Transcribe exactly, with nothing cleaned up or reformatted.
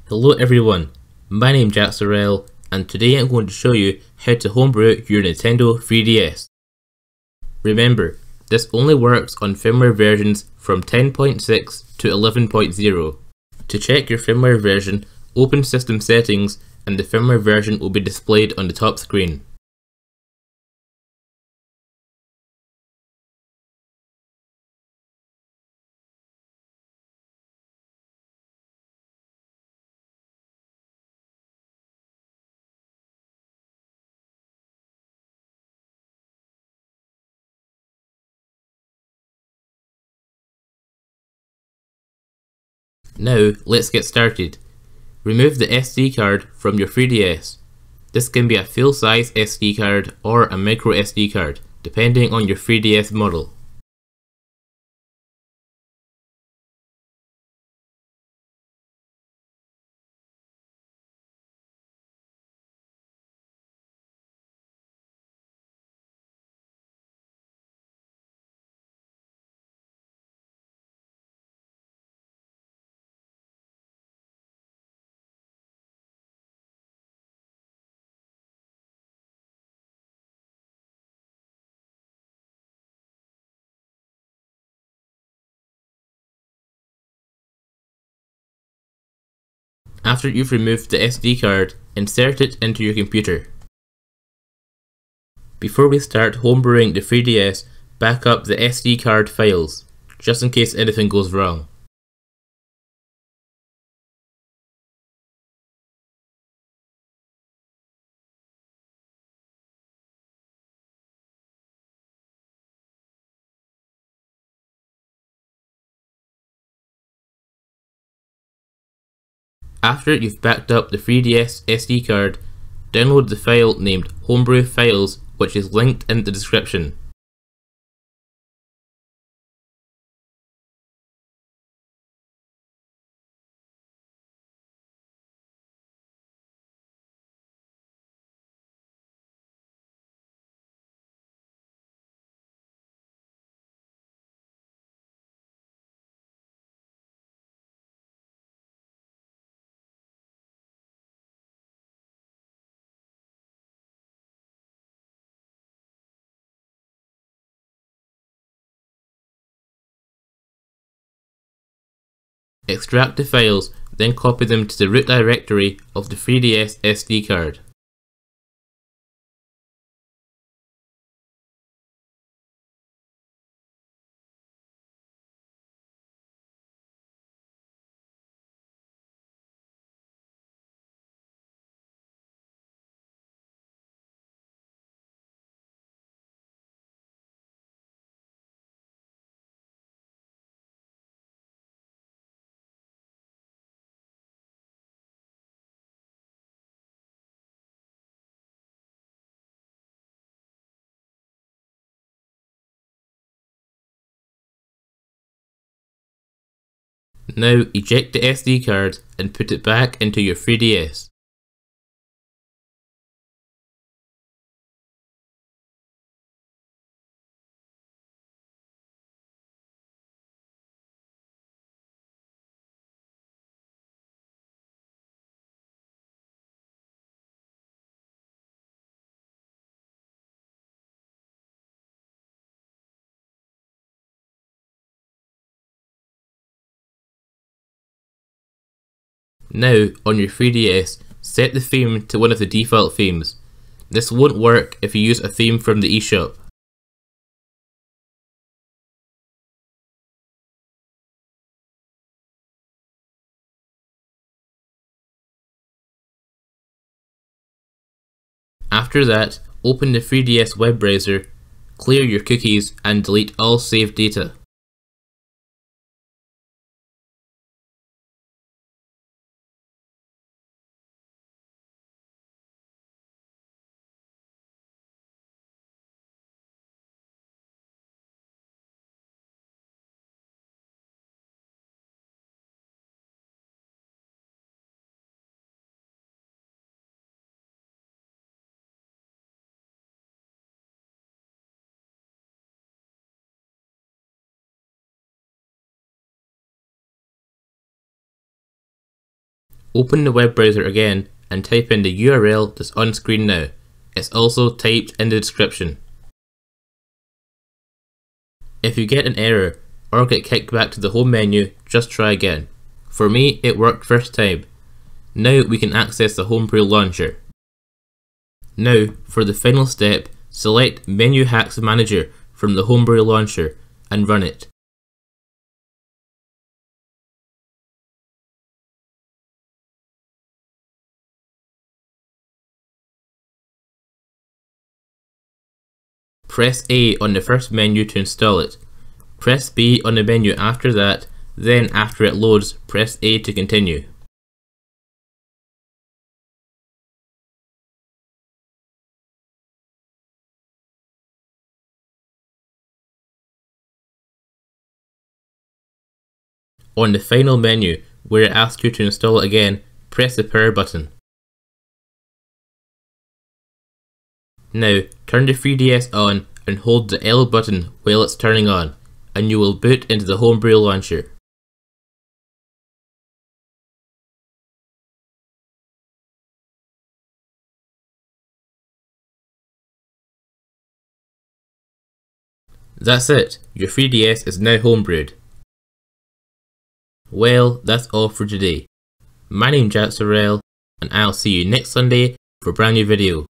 Hello everyone, my name is Jack Sorrell, and today I'm going to show you how to homebrew your Nintendo three D S. Remember, this only works on firmware versions from ten point six to eleven point zero. To check your firmware version, open System Settings and the firmware version will be displayed on the top screen. Now, let's get started. Remove the S D card from your three D S. This can be a full-size S D card or a micro S D card, depending on your three D S model. After you've removed the S D card, insert it into your computer. Before we start homebrewing the three D S, back up the S D card files, just in case anything goes wrong. After you've backed up the three D S S D card, download the file named Homebrew Files, which is linked in the description. Extract the files, then copy them to the root directory of the three D S S D card. Now eject the S D card and put it back into your three D S. Now, on your three D S, set the theme to one of the default themes. This won't work if you use a theme from the eShop. After that, open the three D S web browser, clear your cookies and delete all saved data. Open the web browser again and type in the U R L that's on screen now. It's also typed in the description. If you get an error or get kicked back to the home menu, just try again. For me, it worked first time. Now we can access the Homebrew launcher. Now, for the final step, select Menu Hacks Manager from the Homebrew launcher and run it. Press A on the first menu to install it. Press B on the menu after that, then after it loads, press A to continue. On the final menu, where it asks you to install it again, press the power button. Now, turn the three D S on and hold the L button while it's turning on, and you will boot into the Homebrew launcher. That's it, your three D S is now homebrewed. Well, that's all for today. My name's Jack Sorrell, and I'll see you next Sunday for a brand new video.